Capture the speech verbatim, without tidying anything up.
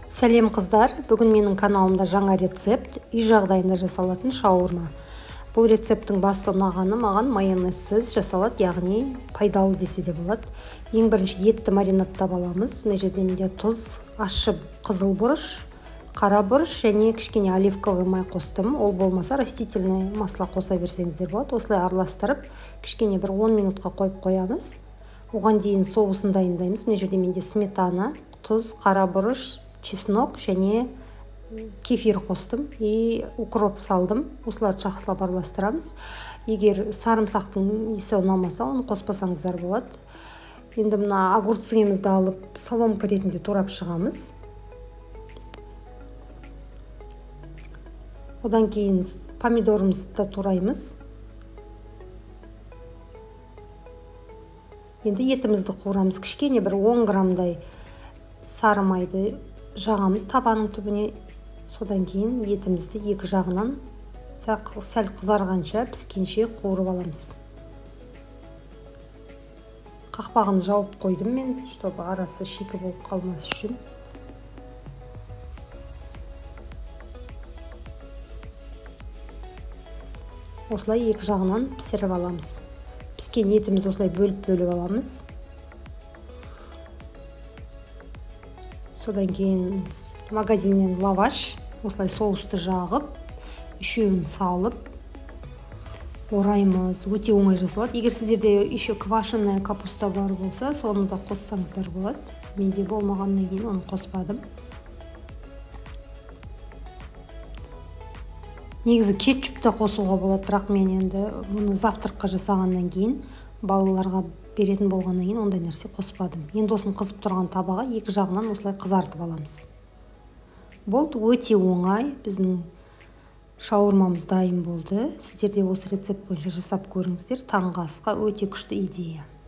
Сәлем қыздар, бүгін менің каналымда жаңа рецепт, үй жағдайында жасалатын шаурма. Бұл рецепттің басты ұнағаны маған майонезсіз жасалады, яғни пайдалы десе де болады. Ең бірінші етті маринадтап аламыз. Мына жерде менде тұз, ащы қызыл бұрыш, қара бұрыш және кішкене оливковый май қостым. Ол болмаса растительный масло қоса берсеңіздер болады. Осылай араластырып, кішкене бір он минутқа қойып қоямыз. Оған дейін соусын дайындаймыз. Мына жерде менде сметана, тұз, қара бұрыш, чеснок және кефир қостым и укроп салдым. Осыларды жақсылап араластырамыз. Егер сарымсақтың иісі ұнамаса, оны қоспасаңыздар болады. Енді мына огурцымызды алып, соломка ретінде турап шығамыз. Одан кейін помидорымызды да тураймыз. Енді етімізді қуырамыз. Кішкене бір он граммдай сары майды жағамыз табаның түбіне. Содан кейін етімізді екі жағынан сәл қызарғанша піскенше қуырып аламыз. Қақпағын жауып қойдым мен, чтобы арасы шикі болып қалмас үшін. Осылай екі жағынан пісіріп аламыз. Піскен етімізді осылай бөліп-бөліп аламыз. Содан кейін магазиннен лаваш, осылай соусты жағып, үшеуін салып ораймыз. Өте оңай жасалады. Егер сіздерде еще квашеная капуста бар болса, соны да қоссаңыздар болады. Менде болмағаннан кейін оны қоспадым. Негізі кетчуп та қосуға болады, бірақ мен енді бұны завтракқа жасағаннан кейін, балаларға беретін болғаннан кейін ондай нәрсе қоспадым. Енді осын қызып тұрған табаға екі жағынан осылай қызартып аламыз. Болды, өте оңай. Біздің шаурмамыз дайын болды. Сіздер де осы рецепт бойынша жасап көріңіздер. Таңғы асқа өте күшті идея.